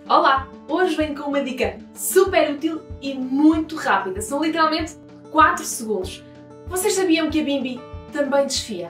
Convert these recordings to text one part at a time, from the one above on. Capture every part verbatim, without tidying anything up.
Olá! Hoje venho com uma dica super útil e muito rápida. São literalmente quatro segundos. Vocês sabiam que a Bimby também desfia?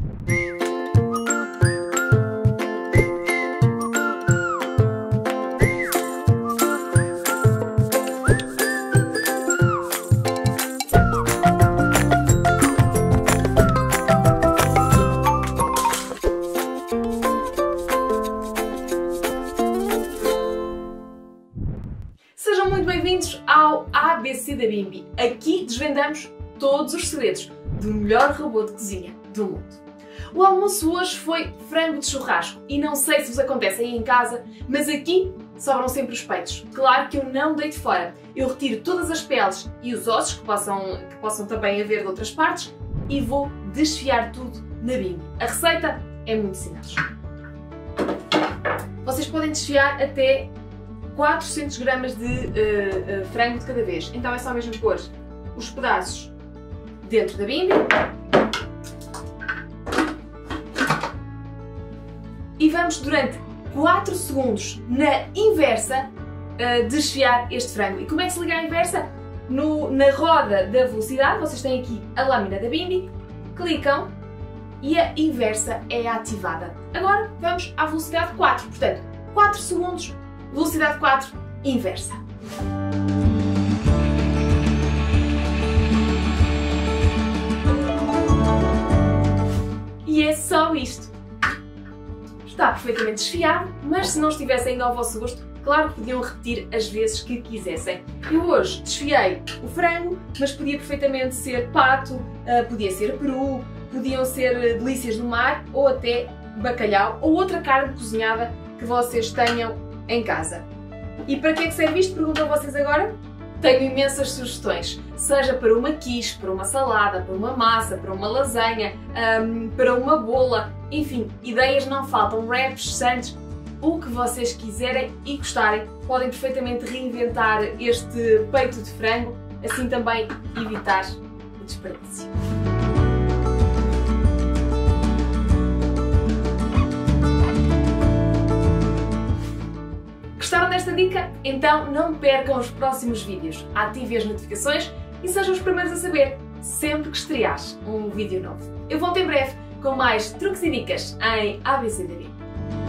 Sejam muito bem-vindos ao A B C da Bimby. Aqui desvendamos todos os segredos do melhor robô de cozinha do mundo. O almoço hoje foi frango de churrasco e não sei se vos acontece aí em casa, mas aqui sobram sempre os peitos. Claro que eu não deito fora. Eu retiro todas as peles e os ossos que possam, que possam também haver de outras partes e vou desfiar tudo na Bimby. A receita é muito simples. Vocês podem desfiar até quatrocentos gramas de uh, uh, frango de cada vez. Então é só mesmo pôr os pedaços dentro da Bimby e vamos durante quatro segundos na inversa uh, desfiar este frango. E como é que se liga à inversa? No, na roda da velocidade, vocês têm aqui a lâmina da Bimby, clicam e a inversa é ativada. Agora vamos à velocidade quatro, portanto quatro segundos, velocidade quatro, inversa. E é só isto. Está perfeitamente desfiado, mas se não estivesse ainda ao vosso gosto, claro que podiam repetir as vezes que quisessem. Eu hoje desfiei o frango, mas podia perfeitamente ser pato, podia ser peru, podiam ser delícias do mar ou até bacalhau ou outra carne cozinhada que vocês tenham em casa. E para que é que serve isto? Perguntam vocês agora? Tenho imensas sugestões, seja para uma quiche, para uma salada, para uma massa, para uma lasanha, um, para uma bola, enfim, ideias não faltam, wraps, sandes, o que vocês quiserem e gostarem. Podem perfeitamente reinventar este peito de frango, assim também evitar o desperdício. Gostaram desta dica? Então não percam os próximos vídeos, ativem as notificações e sejam os primeiros a saber sempre que estrear um vídeo novo. Eu volto em breve com mais truques e dicas em A B C da Bimby.